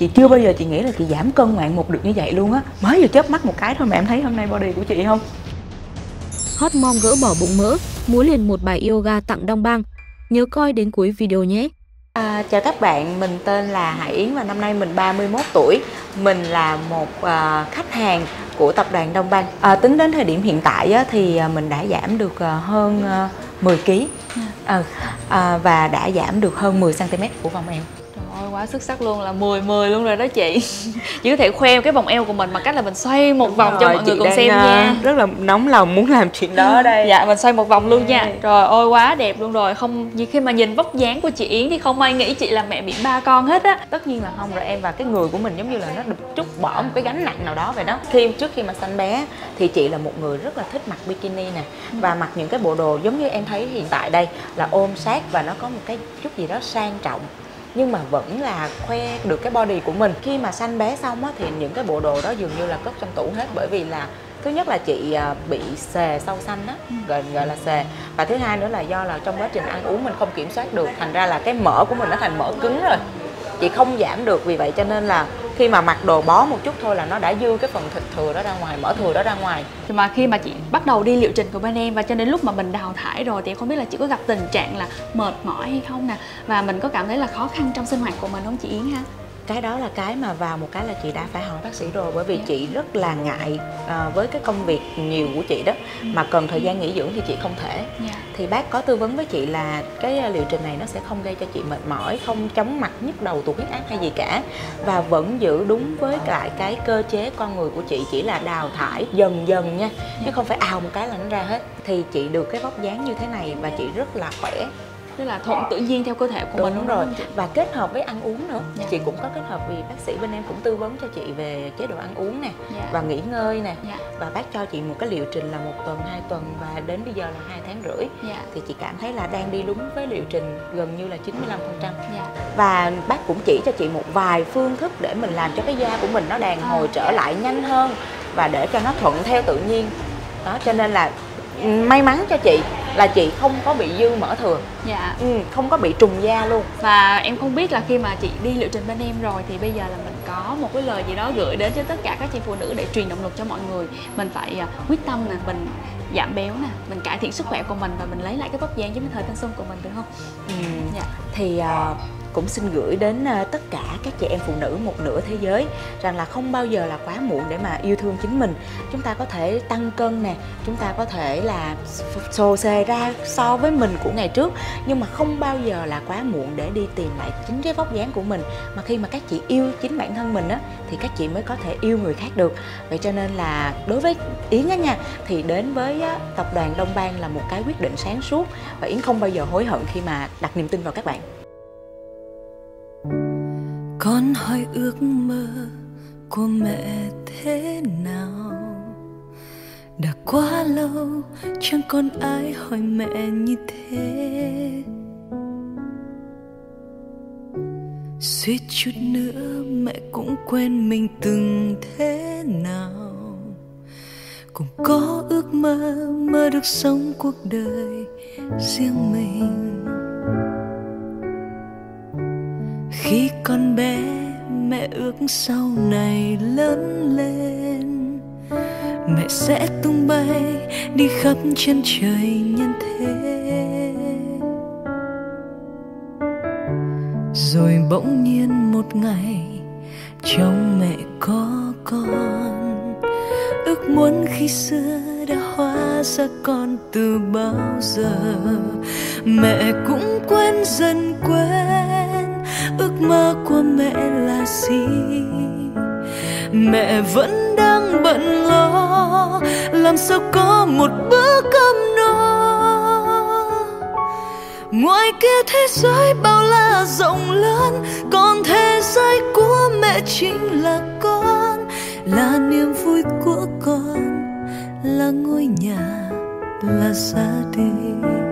chị chưa bao giờ chị nghĩ là chị giảm cân ngoạn mục được như vậy luôn á. Mới vừa chớp mắt một cái thôi mà em thấy hôm nay body của chị không? Hot mom gỡ bỏ bụng mỡ, múa liền một bài yoga tặng Đong Bang. Nhớ coi đến cuối video nhé. Chào các bạn, mình tên là Hải Yến và năm nay mình 31 tuổi. Mình là một khách hàng của tập đoàn Đong Bang. Tính đến thời điểm hiện tại á, thì mình đã giảm được hơn 10 kg và đã giảm được hơn 10 cm của vòng eo. Trời ơi, quá xuất sắc luôn, là 10 luôn rồi đó chị. Chị có thể khoe cái vòng eo của mình bằng cách là mình xoay một vòng cho mọi người cùng xem nha. Rất là nóng lòng muốn làm chuyện đó ở đây. Dạ, mình xoay một vòng luôn nha. Trời ơi, quá đẹp luôn rồi. Không, khi mà nhìn vóc dáng của chị Yến thì không ai nghĩ chị là mẹ biển 3 con hết á. Tất nhiên là không rồi em, và cái người của mình giống như là nó được trút bỏ một cái gánh nặng nào đó vậy đó. Trước khi mà sanh bé thì chị là một người rất là thích mặc bikini nè, và mặc những cái bộ đồ giống như em thấy hiện tại đây là ôm sát và nó có một cái chút gì đó sang trọng, nhưng mà vẫn là khoe được cái body của mình. Khi mà sanh bé xong á, thì những cái bộ đồ đó dường như là cất trong tủ hết, bởi vì là thứ nhất là chị bị xề sau sanh á, gọi là xề, và thứ hai nữa là do là trong quá trình ăn uống mình không kiểm soát được, thành ra là cái mỡ của mình nó thành mỡ cứng rồi, chị không giảm được. Vì vậy cho nên là khi mà mặc đồ bó một chút thôi là nó đã dư cái phần thịt thừa đó ra ngoài, mỡ thừa đó ra ngoài. Thì mà khi mà chị bắt đầu đi liệu trình của bên em và cho đến lúc mà mình đào thải rồi thì không biết là chị có gặp tình trạng là mệt mỏi hay không nè, và mình có cảm thấy là khó khăn trong sinh hoạt của mình không chị Yến ha? Cái đó là cái mà vào một cái là chị đã phải hỏi bác sĩ rồi, bởi vì chị rất là ngại với cái công việc nhiều của chị đó, mà cần thời gian nghỉ dưỡng thì chị không thể. Thì bác có tư vấn với chị là cái liệu trình này nó sẽ không gây cho chị mệt mỏi, không chóng mặt, nhức đầu, tụt huyết áp hay gì cả, và vẫn giữ đúng với lại cái cơ chế con người của chị, chỉ là đào thải dần dần nha, chứ không phải ào một cái là nó ra hết. Thì chị được cái vóc dáng như thế này và chị rất là khỏe. Tức là thuận tự nhiên theo cơ thể của mình. Đúng rồi, và kết hợp với ăn uống nữa. Chị cũng có kết hợp, vì bác sĩ bên em cũng tư vấn cho chị về chế độ ăn uống nè, và nghỉ ngơi nè, và bác cho chị một cái liệu trình là 1 tuần, 2 tuần và đến bây giờ là 2 tháng rưỡi. Thì chị cảm thấy là đang đi đúng với liệu trình gần như là 95%. Và bác cũng chỉ cho chị một vài phương thức để mình làm cho cái da của mình nó đàn hồi trở lại nhanh hơn và để cho nó thuận theo tự nhiên. Đó, cho nên là may mắn cho chị là chị không có bị dư mỡ thừa, không có bị trùng da luôn. Và em không biết là khi mà chị đi liệu trình bên em rồi thì bây giờ là mình có một cái lời gì đó gửi đến cho tất cả các chị phụ nữ để truyền động lực cho mọi người. Mình phải quyết tâm nè, mình giảm béo nè, mình cải thiện sức khỏe của mình và mình lấy lại cái vóc dáng giống như thời thanh xuân của mình, được không? Thì cũng xin gửi đến tất cả các chị em phụ nữ một nửa thế giới rằng là không bao giờ là quá muộn để mà yêu thương chính mình. Chúng ta có thể tăng cân nè, chúng ta có thể là xồ xề ra so với mình của ngày trước, nhưng mà không bao giờ là quá muộn để đi tìm lại chính cái vóc dáng của mình. Mà khi mà các chị yêu chính bản thân mình á, thì các chị mới có thể yêu người khác được. Vậy cho nên là đối với Yến á nha, thì đến với tập đoàn Đong Bang là một cái quyết định sáng suốt, và Yến không bao giờ hối hận khi mà đặt niềm tin vào các bạn. Con hỏi ước mơ của mẹ thế nào? Đã quá lâu chẳng còn ai hỏi mẹ như thế. Suýt chút nữa mẹ cũng quên mình từng thế nào. Cũng có ước mơ, mơ được sống cuộc đời riêng mình. Khi còn bé mẹ ước sau này lớn lên mẹ sẽ tung bay đi khắp chân trời nhân thế. Rồi bỗng nhiên một ngày trong mẹ có con, ước muốn khi xưa đã hóa ra con từ bao giờ. Mẹ cũng quên dần quên ước mơ của mẹ là gì. Mẹ vẫn đang bận lo làm sao có một bữa cơm no. Ngoài kia thế giới bao la rộng lớn, còn thế giới của mẹ chính là con, là niềm vui của con, là ngôi nhà, là gia đình.